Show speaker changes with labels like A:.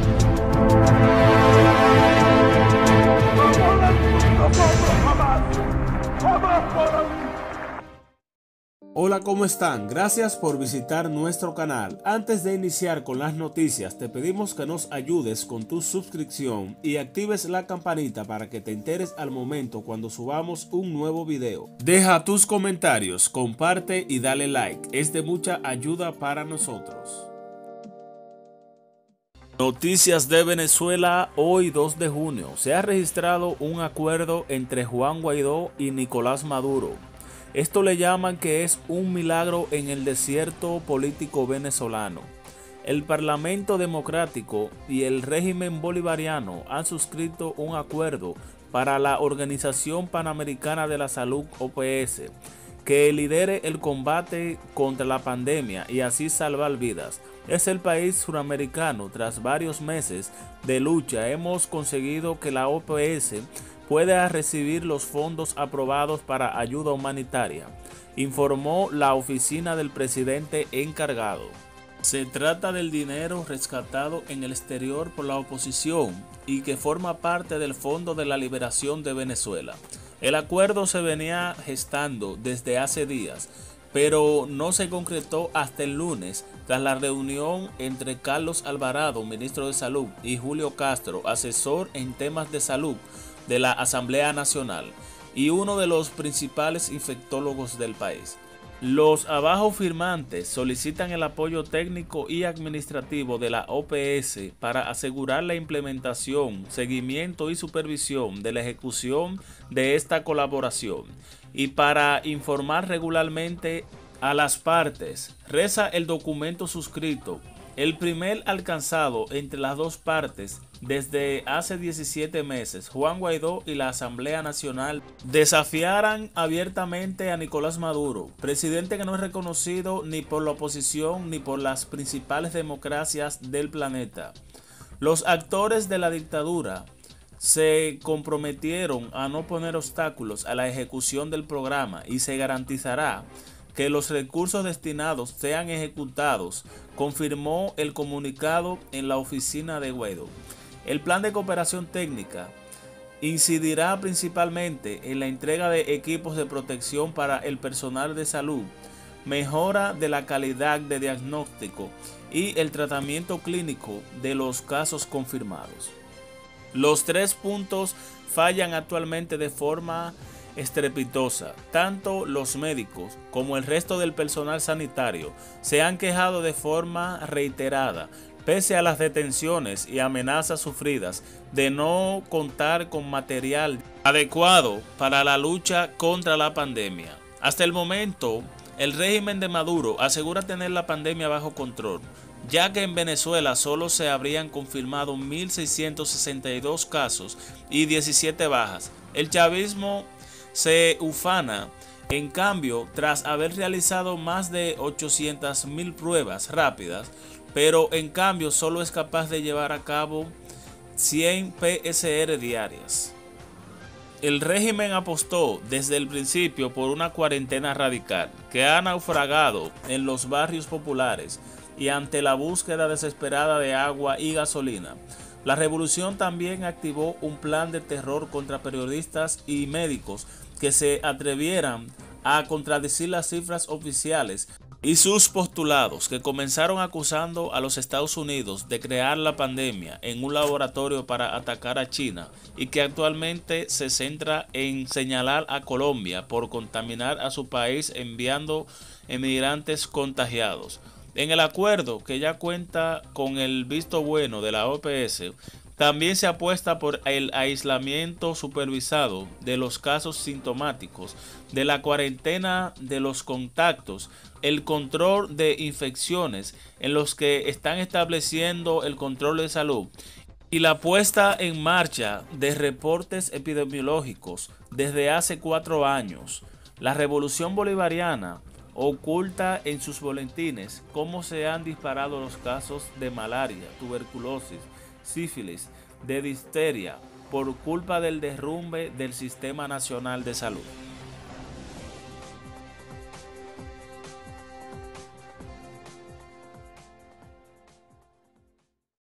A: Hola, ¿cómo están? Gracias por visitar nuestro canal. Antes de iniciar con las noticias, te pedimos que nos ayudes con tu suscripción y actives la campanita para que te enteres al momento cuando subamos un nuevo video. Deja tus comentarios, comparte y dale like. Es de mucha ayuda para nosotros. Noticias de Venezuela, hoy 2 de junio. Se ha registrado un acuerdo entre Juan Guaidó y Nicolás Maduro. Esto le llaman que es un milagro en el desierto político venezolano. El Parlamento Democrático y el régimen bolivariano han suscrito un acuerdo para la Organización Panamericana de la Salud, OPS, que lidere el combate contra la pandemia y así salvar vidas. Es el país suramericano. Tras varios meses de lucha, hemos conseguido que la OPS pueda recibir los fondos aprobados para ayuda humanitaria, informó la oficina del presidente encargado. Se trata del dinero rescatado en el exterior por la oposición y que forma parte del Fondo de la Liberación de Venezuela. El acuerdo se venía gestando desde hace días, pero no se concretó hasta el lunes tras la reunión entre Carlos Alvarado, ministro de Salud, y Julio Castro, asesor en temas de salud de la Asamblea Nacional y uno de los principales infectólogos del país. Los abajo firmantes solicitan el apoyo técnico y administrativo de la OPS para asegurar la implementación, seguimiento y supervisión de la ejecución de esta colaboración y para informar regularmente a las partes. Reza el documento suscrito, el primer alcanzado entre las dos partes desde hace 17 meses. Juan Guaidó y la Asamblea Nacional desafiaran abiertamente a Nicolás Maduro, presidente que no es reconocido ni por la oposición ni por las principales democracias del planeta. Los actores de la dictadura se comprometieron a no poner obstáculos a la ejecución del programa y se garantizará que los recursos destinados sean ejecutados, confirmó el comunicado en la oficina de Guaidó. El plan de cooperación técnica incidirá principalmente en la entrega de equipos de protección para el personal de salud, mejora de la calidad de diagnóstico y el tratamiento clínico de los casos confirmados. Los 3 puntos fallan actualmente de forma estrepitosa. Tanto los médicos como el resto del personal sanitario se han quejado de forma reiterada, pese a las detenciones y amenazas sufridas, de no contar con material adecuado para la lucha contra la pandemia. Hasta el momento, el régimen de Maduro asegura tener la pandemia bajo control, ya que en Venezuela solo se habrían confirmado 1.662 casos y 17 bajas. El chavismo se ufana, en cambio, tras haber realizado más de 800.000 pruebas rápidas, pero en cambio solo es capaz de llevar a cabo 100 PCR diarias. El régimen apostó desde el principio por una cuarentena radical que ha naufragado en los barrios populares y ante la búsqueda desesperada de agua y gasolina. La revolución también activó un plan de terror contra periodistas y médicos que se atrevieran a contradecir las cifras oficiales y sus postulados, que comenzaron acusando a los Estados Unidos de crear la pandemia en un laboratorio para atacar a China y que actualmente se centra en señalar a Colombia por contaminar a su país enviando emigrantes contagiados. En el acuerdo, que ya cuenta con el visto bueno de la OPS, también se apuesta por el aislamiento supervisado de los casos sintomáticos, de la cuarentena de los contactos, el control de infecciones en los que están estableciendo el control de salud y la puesta en marcha de reportes epidemiológicos desde hace 4 años. La revolución bolivariana oculta en sus boletines cómo se han disparado los casos de malaria, tuberculosis, sífilis, de difteria por culpa del derrumbe del Sistema Nacional de Salud.